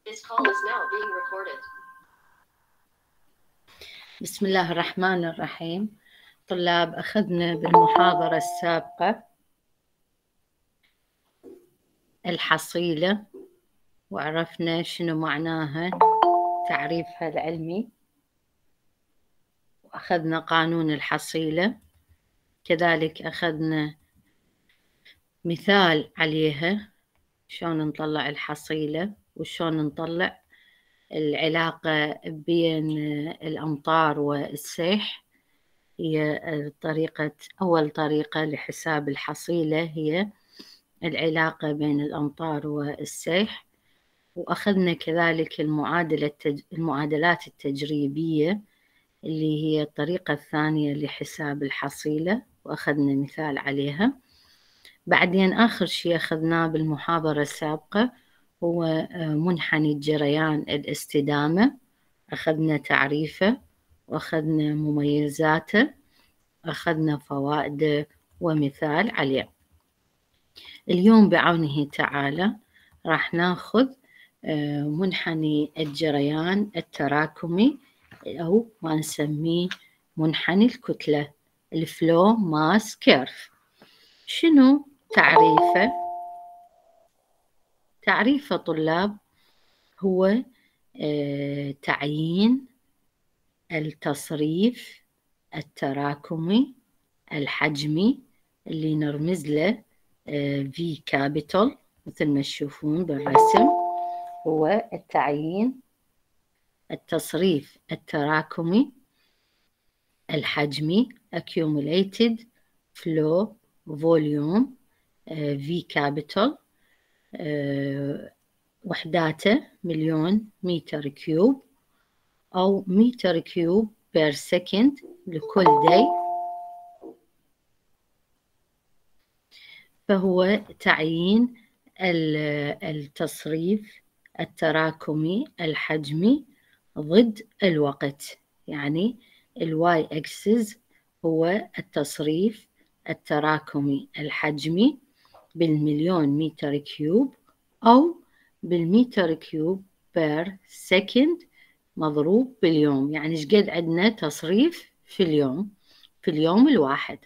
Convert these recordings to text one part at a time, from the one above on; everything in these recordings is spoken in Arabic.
This call is now being recorded. بسم الله الرحمن الرحيم. طلاب، أخذنا بالمحاضرة السابقة الحصيلة وعرفنا شنو معناها، تعريفها العلمي، وأخذنا قانون الحصيلة، كذلك أخذنا مثال عليها شلون نطلع الحصيلة وشلون نطلع العلاقة بين الأمطار والسيح. هي أول طريقة لحساب الحصيلة هي العلاقة بين الأمطار والسيح، وأخذنا كذلك المعادلات التجريبية اللي هي الطريقة الثانية لحساب الحصيلة، وأخذنا مثال عليها. بعدين آخر شيء أخذناه بالمحاضرة السابقة هو منحني الجريان الاستدامة، أخذنا تعريفه وأخذنا مميزاته، أخذنا فوائده ومثال عليه. اليوم بعونه تعالى راح ناخذ منحني الجريان التراكمي، أو ما نسميه منحني الكتلة، الفلو ماس كيرف. شنو تعريفه؟ تعريفه طلاب هو تعيين التصريف التراكمي الحجمي اللي نرمز له V capital مثل ما تشوفون بالرسم، هو التعيين التصريف التراكمي الحجمي accumulated flow volume V capital، وحداته مليون متر كيوب أو متر كيوب بير سكند لكل دي. فهو تعيين التصريف التراكمي الحجمي ضد الوقت، يعني الواي اكسس هو التصريف التراكمي الحجمي بالمليون متر كيوب أو بالمتر كيوب بير سكند مضروب باليوم، يعني ايش قد عندنا تصريف في اليوم الواحد.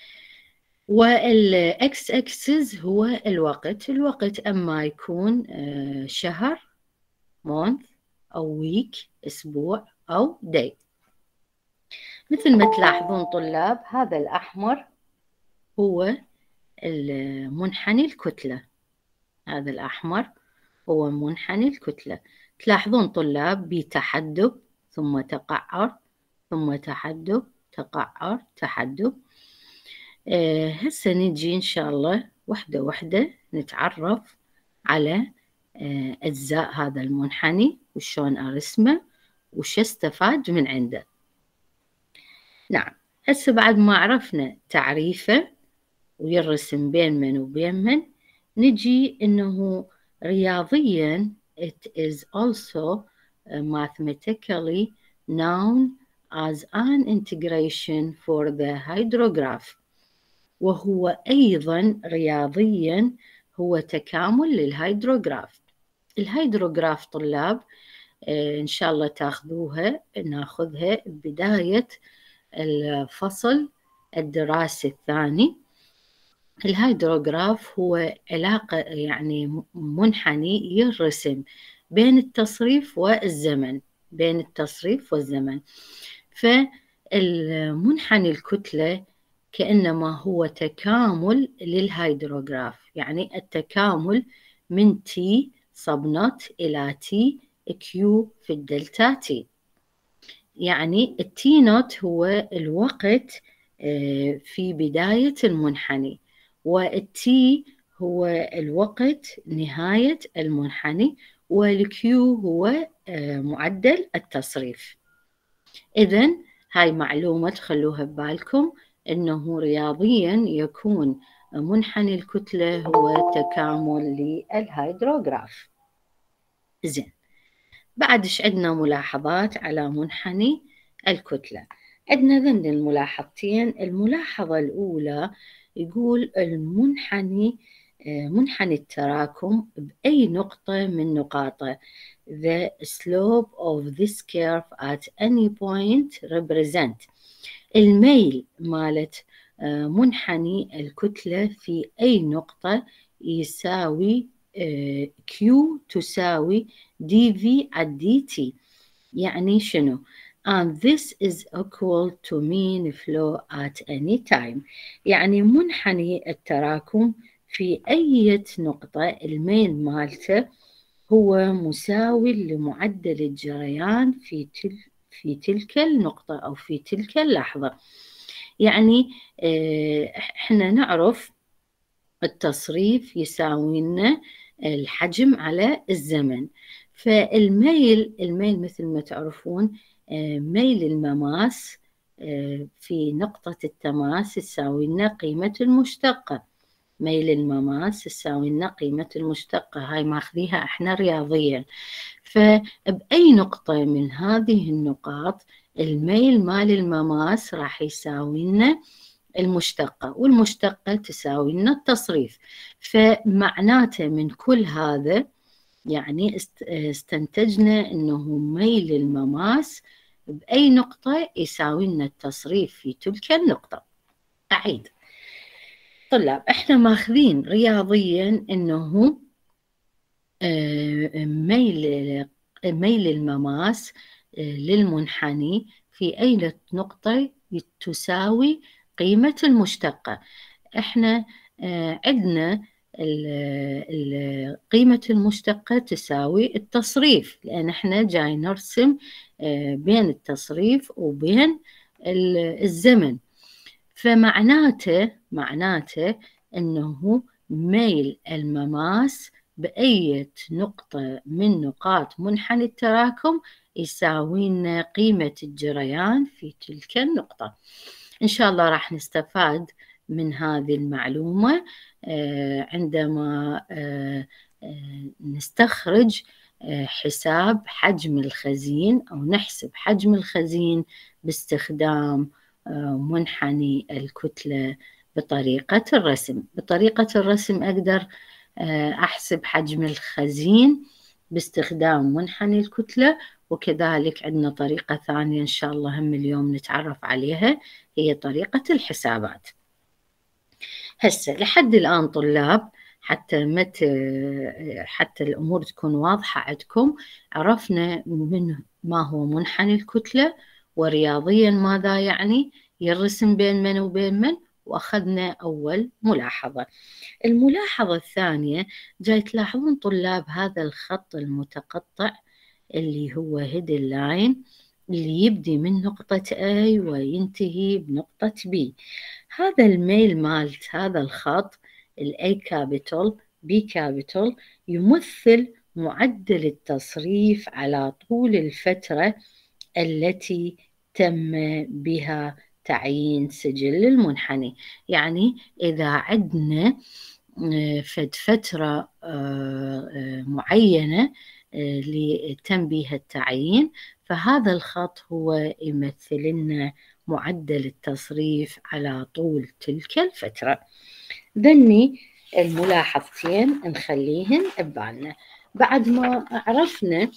والإكس أكسس هو الوقت أما يكون شهر مونث أو ويك أسبوع أو داي. مثل ما تلاحظون طلاب، هذا الأحمر هو منحني الكتلة، هذا الأحمر هو منحني الكتلة. تلاحظون طلاب بتحدب ثم تقعر ثم تحدب تقعر تحدب. هسه نجي إن شاء الله وحدة وحدة نتعرف على أجزاء هذا المنحني وشون أرسمه وش استفاد من عنده. نعم، هسه بعد ما عرفنا تعريفه ويرسم بين من وبين من، نجي إنه رياضيا it is also mathematically known as an integration for the hydrograph، وهو أيضا رياضيا هو تكامل للهيدروغراف. الهيدروغراف طلاب إن شاء الله ناخذها بداية الفصل الدراسي الثاني. الهيدروغراف هو علاقة، يعني منحني يرسم بين التصريف والزمن، بين التصريف والزمن. فالمنحني الكتلة كأنما هو تكامل للهيدروغراف، يعني التكامل من T sub naught إلى T Q في الدلتا T. يعني التي نوت هو الوقت في بداية المنحني، والتي هو الوقت نهاية المنحني، والكيو هو معدل التصريف. إذن هاي معلومة تخلوها ببالكم، إنه رياضيا يكون منحني الكتلة هو تكامل للهيدروغراف. زين، بعد إيش عندنا ملاحظات على منحني الكتلة؟ عندنا ذن الملاحظتين. الملاحظة الأولى يقول المنحني منحني التراكم بأي نقطة من نقاطه. The slope of this curve at any point represent الميل مالت منحني الكتلة في أي نقطة يساوي Q تساوي dV على dt. يعني شنو؟ and this is equal to mean flow at any time. يعني منحني التراكم في أي نقطة الميل مالته هو مساوي لمعدل الجريان في تلك النقطة أو في تلك اللحظة. يعني احنا نعرف التصريف يساوي لنا الحجم على الزمن. فالميل مثل ما تعرفون ميل المماس في نقطة التماس يساوي لنا قيمة المشتقة. ميل المماس يساوي لنا قيمة المشتقة، هاي ماخذيها احنا رياضيا. فبأي نقطة من هذه النقاط الميل مال المماس راح يساوي لنا المشتقة، والمشتقة تساوي لنا التصريف. فمعناته من كل هذا يعني استنتجنا أنه ميل المماس بأي نقطة يساوي لنا التصريف في تلك النقطة. أعيد طلاب، احنا ماخذين رياضيا أنه ميل المماس للمنحني في أي نقطة تساوي قيمة المشتقة. احنا عندنا قيمة المشتقة تساوي التصريف، لأن احنا جاي نرسم بين التصريف وبين الزمن. فمعناته أنه ميل المماس بأي نقطة من نقاط منحنى التراكم يساوي لنا قيمة الجريان في تلك النقطة. إن شاء الله راح نستفاد من هذه المعلومة عندما نستخرج حساب حجم الخزين أو نحسب حجم الخزين باستخدام منحني الكتلة بطريقة الرسم. بطريقة الرسم أقدر أحسب حجم الخزين باستخدام منحني الكتلة، وكذلك عندنا طريقة ثانية إن شاء الله هم اليوم نتعرف عليها، هي طريقة الحسابات. هسه لحد الآن طلاب حتى الأمور تكون واضحة عندكم، عرفنا من ما هو منحني الكتلة، ورياضيا ماذا يعني يرسم بين من وبين من، وأخذنا أول ملاحظة. الملاحظة الثانية جاي تلاحظون طلاب هذا الخط المتقطع اللي هو هيدن لاين اللي يبدي من نقطة A وينتهي بنقطة B. هذا الميل مالت هذا الخط A capital B capital يمثل معدل التصريف على طول الفترة التي تم بها تعيين سجل المنحني. يعني إذا عندنا فترة معينة لتم بها التعيين، فهذا الخط هو يمثل لنا معدل التصريف على طول تلك الفترة. ذني الملاحظتين نخليهن ببالنا. بعد ما عرفنا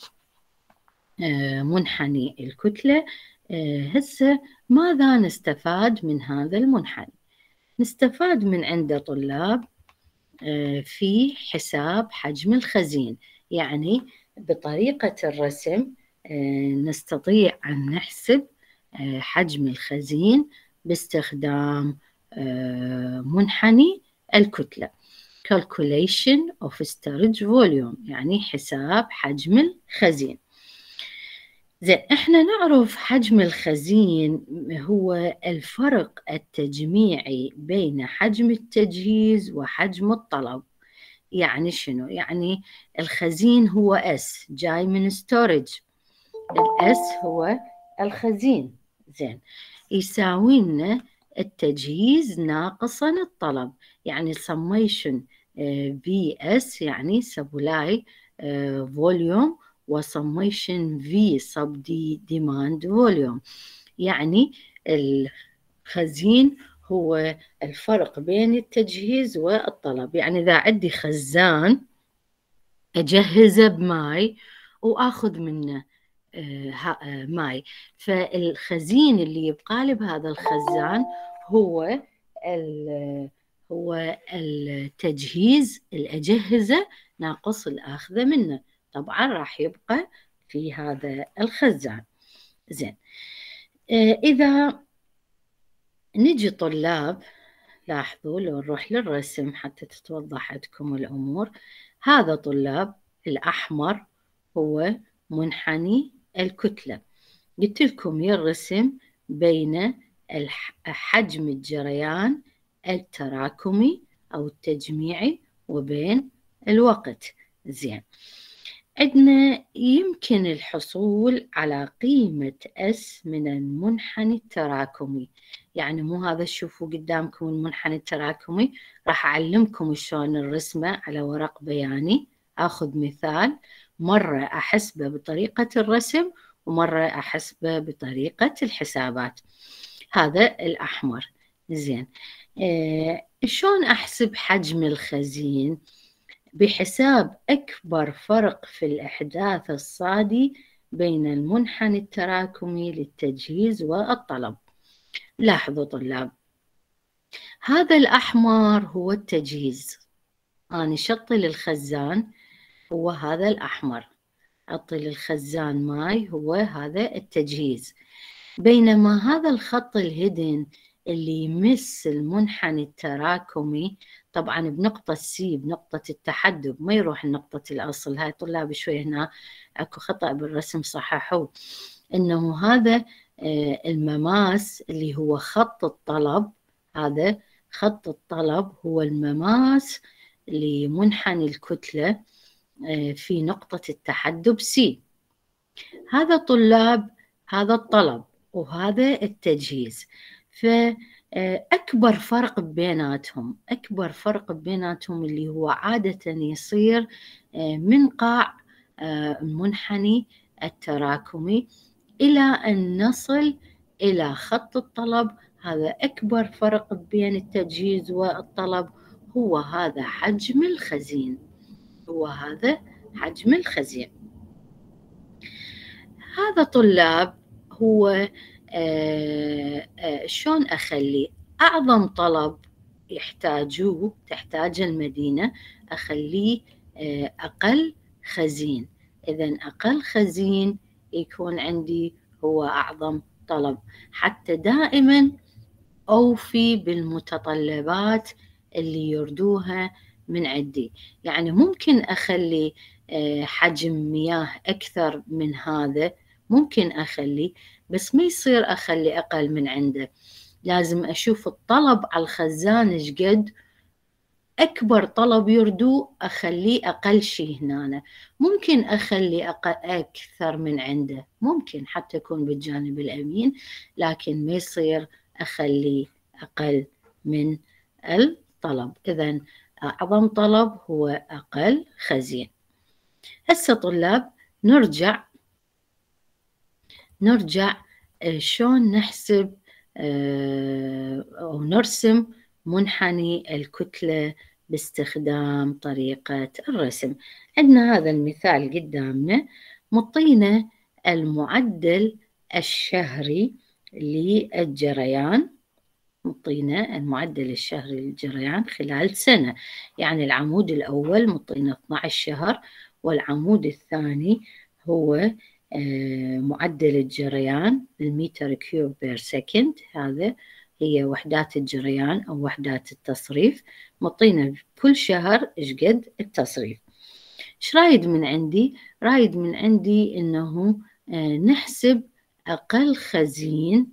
منحني الكتلة، هسه ماذا نستفاد من هذا المنحني؟ نستفاد من عنده طلاب في حساب حجم الخزين. يعني بطريقة الرسم نستطيع أن نحسب حجم الخزين باستخدام منحني الكتلة calculation of storage volume، يعني حساب حجم الخزين. زين، احنا نعرف حجم الخزين هو الفرق التجميعي بين حجم التجهيز وحجم الطلب. يعني شنو؟ يعني الخزين هو S جاي من storage، الأس هو الخزين. زين، يساوي لنا التجهيز ناقصا الطلب، يعني summation VS يعني supply volume وsummation V sub D demand volume. يعني الخزين هو الفرق بين التجهيز والطلب. يعني إذا عندي خزان أجهزه بماي وآخذ منه ماي، فالخزين اللي يبقى بهذا الخزان هو هو التجهيز، الأجهزة ناقص الآخذة منه، طبعا راح يبقى في هذا الخزان. زين، إذا نجي طلاب، لاحظوا لو نروح للرسم حتى تتوضح عندكم الأمور. هذا طلاب الأحمر هو منحني الكتلة، قلت لكم يرسم بين حجم الجريان التراكمي أو التجميعي وبين الوقت. زين، عندنا يمكن الحصول على قيمة S من المنحني التراكمي. يعني مو هذا تشوفوا قدامكم المنحني التراكمي، راح أعلمكم شلون نرسمه على ورق بياني. أخذ مثال، مرة أحسبه بطريقة الرسم ومرة أحسبه بطريقة الحسابات. هذا الأحمر. زين، شلون أحسب حجم الخزين؟ بحساب أكبر فرق في الإحداث الصادي بين المنحني التراكمي للتجهيز والطلب. لاحظوا طلاب، هذا الأحمر هو التجهيز، أنا شطي للخزان هو هذا الأحمر، أعطي للخزان ماي هو هذا التجهيز. بينما هذا الخط الهدن اللي يمس المنحني التراكمي طبعا بنقطة سي، بنقطة التحدب، ما يروح لنقطة الأصل. هاي طلاب شوي هنا أكو خطأ بالرسم صححوه، إنه هذا المماس اللي هو خط الطلب، هذا خط الطلب هو المماس لمنحني الكتلة في نقطة التحدب سي. هذا طلاب هذا الطلب وهذا التجهيز. فأكبر فرق بيناتهم، أكبر فرق بيناتهم اللي هو عادة يصير من قاع المنحني التراكمي إلى أن نصل إلى خط الطلب. هذا أكبر فرق بين التجهيز والطلب، هو هذا حجم الخزين، هو هذا حجم الخزين. هذا طلاب هو شلون أخلي أعظم طلب تحتاج المدينة أخليه أقل خزين. إذن أقل خزين يكون عندي هو أعظم طلب، حتى دائما أوفي بالمتطلبات اللي يردوها من عندي. يعني ممكن أخلي حجم مياه أكثر من هذا، ممكن أخلي، بس ما يصير أخلي أقل من عنده. لازم أشوف الطلب على الخزان إيش قد، أكبر طلب يردوه أخليه أقل شيء هنا. ممكن أخلي أكثر من عنده، ممكن حتى يكون بالجانب الأمين، لكن ما يصير أخلي أقل من الطلب. إذن أعظم طلب هو أقل خزين. هسه طلاب نرجع شلون نحسب أو نرسم منحني الكتلة باستخدام طريقة الرسم. عندنا هذا المثال قدامنا، مطينا المعدل الشهري للجريان، مطينا المعدل الشهري للجريان خلال سنة. يعني العمود الأول مطينا 12 شهر، والعمود الثاني هو معدل الجريان بالمتر كيوب بير سكند، هذا هي وحدات الجريان أو وحدات التصريف. مطينا كل شهر إيش قد التصريف. إيش رايد من عندي؟ رايد من عندي إنه نحسب أقل خزين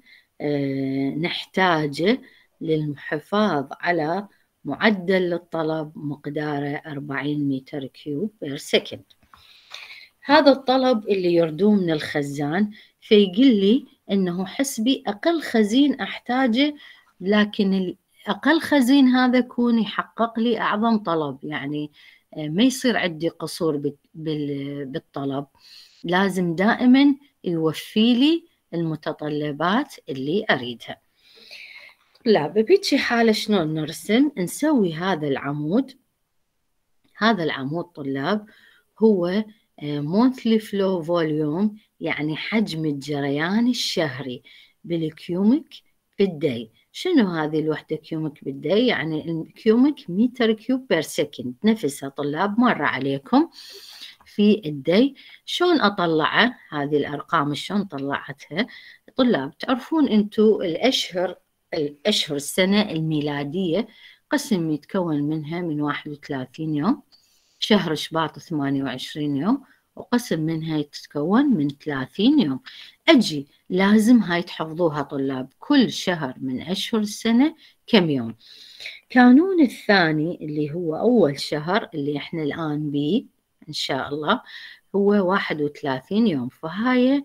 نحتاجه للحفاظ على معدل الطلب مقداره 40 متر كيوب بير سكند. هذا الطلب اللي يردوه من الخزان، فيقول لي إنه حسبي أقل خزين أحتاجه، لكن الأقل خزين هذا يكون يحقق لي أعظم طلب. يعني ما يصير عندي قصور بالطلب، لازم دائما يوفي لي المتطلبات اللي أريدها. طلاب بهيجي حالة شلون نرسم؟ نسوي هذا العمود. هذا العمود طلاب هو monthly flow volume، يعني حجم الجريان الشهري بالكيوميك بالداي. شنو هذه الوحدة كيوميك بالداي؟ يعني الكيوميك متر كيوب بير سكند. نفسها طلاب مرة عليكم في الداي. شلون أطلعه؟ هذه الأرقام شلون طلعتها؟ طلاب تعرفون أنتوا الأشهر السنة الميلادية قسم يتكون منها من 31 يوم، شهر شباط 28 يوم، وقسم منها تتكون من 30 يوم. أجي لازم هاي تحفظوها طلاب، كل شهر من أشهر السنة كم يوم. كانون الثاني اللي هو أول شهر اللي إحنا الآن بيه إن شاء الله هو 31 يوم، فهاي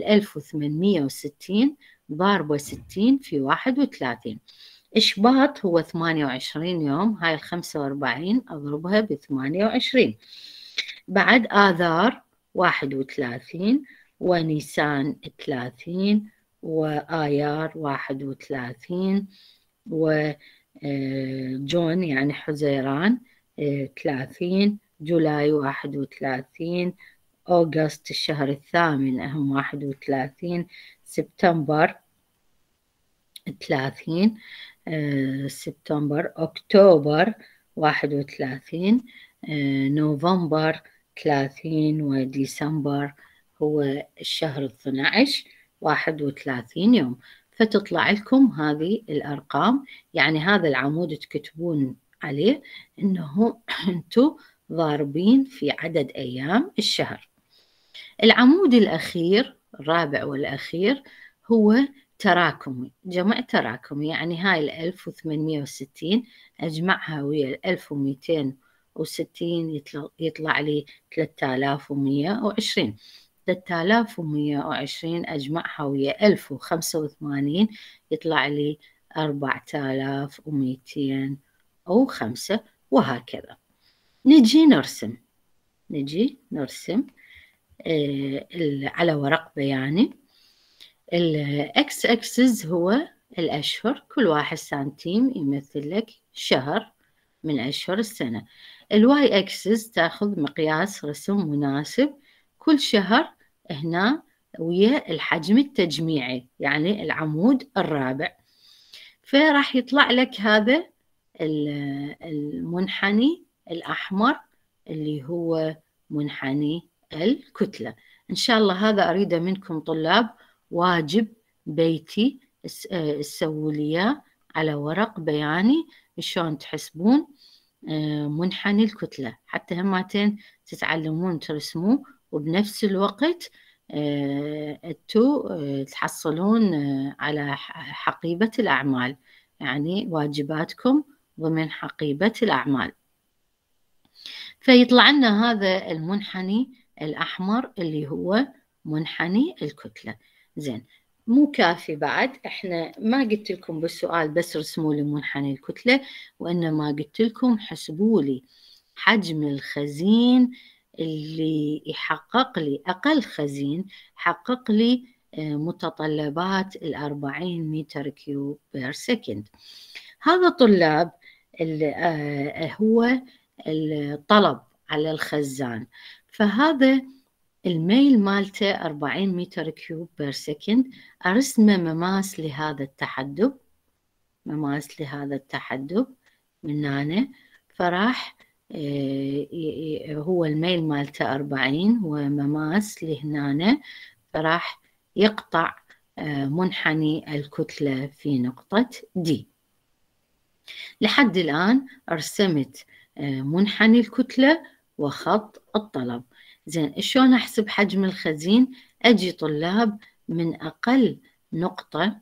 1860 ضاربة 60 في 31. إشباط هو 28 يوم، هاي 45 أضربها ب28. بعد آذار 31، ونيسان 30، وآيار 31، وجون يعني حزيران 30، جولاي 31، أوغست الشهر الثامن أهم 31، سبتمبر 30، سبتمبر، أكتوبر 31، نوفمبر 30، وديسمبر هو الشهر 12 31 يوم. فتطلع لكم هذه الأرقام، يعني هذا العمود تكتبون عليه إنه أنتم ضاربين في عدد أيام الشهر. العمود الأخير الرابع والأخير هو تراكمي، جمع تراكمي، يعني هاي 1860 أجمعها ويا 1260 يطلع لي 3120. 3120 أجمعها ويا 1085 يطلع لي 4205، وهكذا. نجي نرسم على ورق بياني. الإكس أكسس هو الأشهر، كل واحد سنتيم يمثل لك شهر من أشهر السنة. الواي أكسس تأخذ مقياس رسم مناسب كل شهر هنا ويا الحجم التجميعي، يعني العمود الرابع. فراح يطلع لك هذا المنحني الأحمر اللي هو منحني الكتلة. إن شاء الله هذا أريده منكم طلاب، واجب بيتي تسووا لي على ورق بياني شلون تحسبون منحني الكتلة، حتى همتين تتعلمون ترسموه، وبنفس الوقت انتوا تحصلون على حقيبة الأعمال، يعني واجباتكم ضمن حقيبة الأعمال. فيطلع لنا هذا المنحني الأحمر اللي هو منحني الكتلة. زين، مو كافي بعد، احنا ما قلت لكم بالسؤال بس رسموا لي منحني الكتلة، وإنما قلت لكم حسبوا لي حجم الخزين اللي يحقق لي، أقل خزين حقق لي متطلبات 40 متر كيوب بير سكند. هذا طلاب هو الطلب على الخزان، فهذا الميل مالته 40 متر كيوب بير سكند. أرسمه مماس لهذا التحدب، من هنا، فراح هو الميل مالته 40 ومماس لهنا، فراح يقطع منحني الكتلة في نقطة دي. لحد الآن رسمت منحني الكتلة وخط الطلب. زين، شلون أحسب حجم الخزين؟ أجي طلاب من أقل نقطة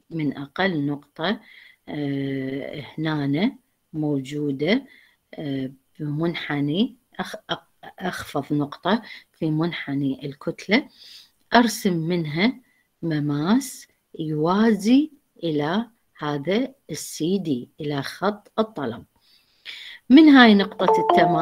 هنا موجودة بمنحني، أخفض نقطة في منحني الكتلة، أرسم منها مماس يوازي إلى هذا السي دي، إلى خط الطلب. من هاي نقطة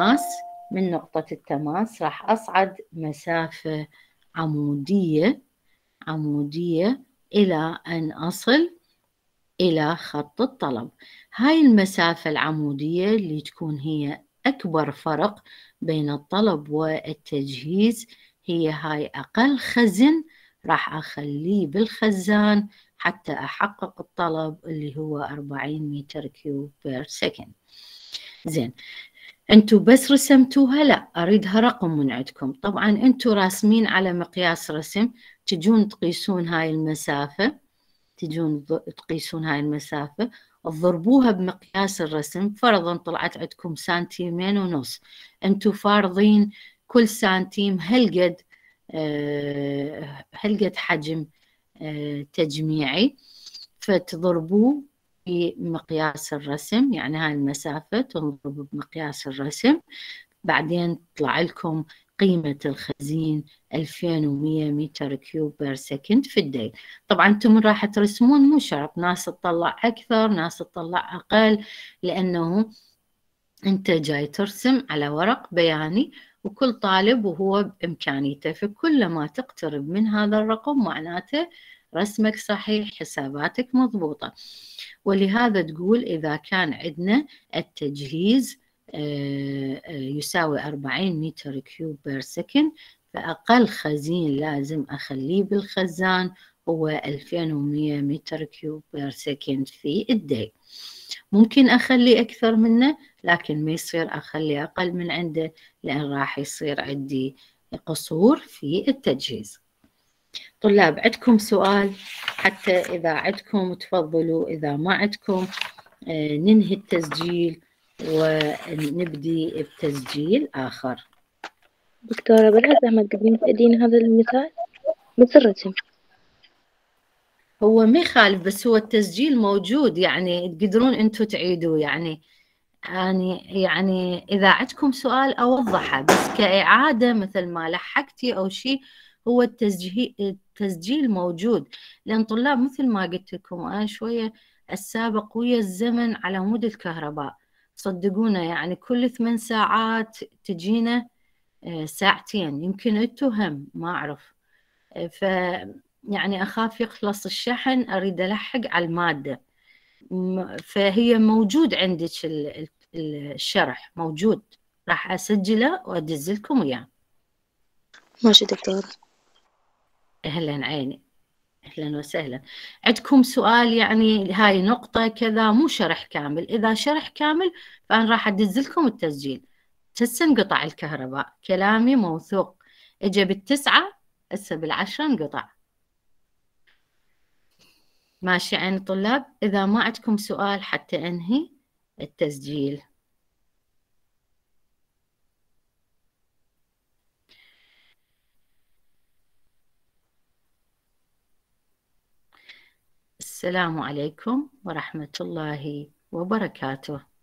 التماس راح أصعد مسافة عمودية إلى أن أصل إلى خط الطلب. هاي المسافة العمودية اللي تكون هي أكبر فرق بين الطلب والتجهيز، هي هاي أقل خزن راح أخليه بالخزان حتى أحقق الطلب اللي هو 40 متر كيوب بير سكند. زين، انتوا بس رسمتوها؟ لا، اريدها رقم من عندكم. طبعا انتوا راسمين على مقياس رسم، تجون تقيسون هاي المسافة، تقيسون هاي المسافة، تضربوها بمقياس الرسم. فرضا طلعت عندكم 2.5 سنتيم، انتوا فارضين كل سنتيم هالقد هالقد حجم تجميعي، فتضربوه بمقياس الرسم. يعني هاي المسافة تنضرب بمقياس الرسم، بعدين تطلع لكم قيمة الخزين 2100 متر كيوب بير سكند في الدقيقة. طبعا انتم راح ترسمون، مو شرط، ناس تطلع أكثر ناس تطلع أقل، لأنه انت جاي ترسم على ورق بياني، وكل طالب وهو بإمكانيته، فكل ما تقترب من هذا الرقم معناته رسمك صحيح، حساباتك مضبوطة. ولهذا تقول إذا كان عندنا التجهيز يساوي 40 متر كيوب بير سكند، فأقل خزين لازم أخليه بالخزان هو 2100 متر كيوب بير سكند في الدقيقة. ممكن أخلي أكثر منه، لكن ما يصير أخلي أقل من عنده، لأن راح يصير عندي قصور في التجهيز. طلاب، عندكم سؤال؟ حتى إذا عندكم تفضلوا، إذا ما عندكم ننهي التسجيل ونبدي بتسجيل آخر. دكتورة بالله زحمة تقدرين تأدين هذا المثال بس الرسم؟ هو ما يخالف، بس هو التسجيل موجود، يعني تقدرون أنتم تعيدوا. يعني إذا عندكم سؤال أوضحه، بس كإعادة مثل ما لحقتي أو شيء، هو التسجيل موجود. لأن طلاب مثل ما قلت لكم أنا شوية السابق ويا الزمن على مود الكهرباء، صدقونا، يعني كل 8 ساعات تجينا ساعتين، يمكن انتو هم ما أعرف. ف يعني أخاف يخلص الشحن، أريد ألحق على المادة. فهي موجود عندك الشرح موجود، راح أسجله وأدزلكم إياه. ماشي دكتورة. أهلا عيني، أهلا وسهلا. عندكم سؤال؟ يعني هاي نقطة كذا، مو شرح كامل. إذا شرح كامل فأنا راح أدزلكم التسجيل. هسه انقطع الكهرباء، كلامي موثوق، اجى بال9 هسه بال10 انقطع. ماشي عين طلاب، إذا ما عندكم سؤال حتى أنهي التسجيل. السلام عليكم ورحمة الله وبركاته.